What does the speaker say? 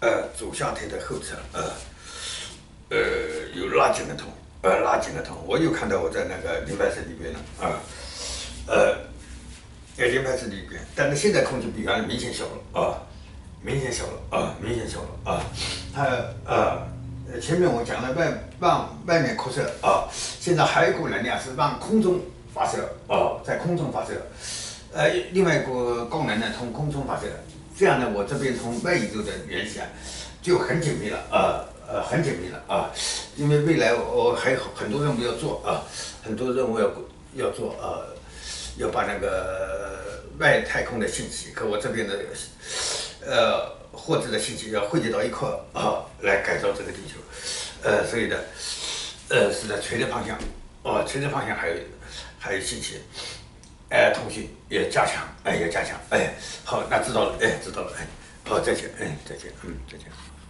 左下腿的后侧，有拉筋的痛，拉筋的痛，我又看到我在那个淋巴室里边了，淋巴室里边，但是现在空气比原来明显小了明显小了明显小了它前面我讲了往外面扩射现在还有一股能量是往空中发射在空中发射，另外一股功能呢从空中发射，这样呢我这边从外宇宙的联系就很紧密了很紧密了因为未来我还有很多任务要做很多任务要做要把那个外太空的信息和我这边的获知的信息要汇集到一块来改造这个地球，所以呢是在垂直方向垂直方向还有信息，通讯也加强，也加强，好，那知道了，知道了，好，再见，再见，再见。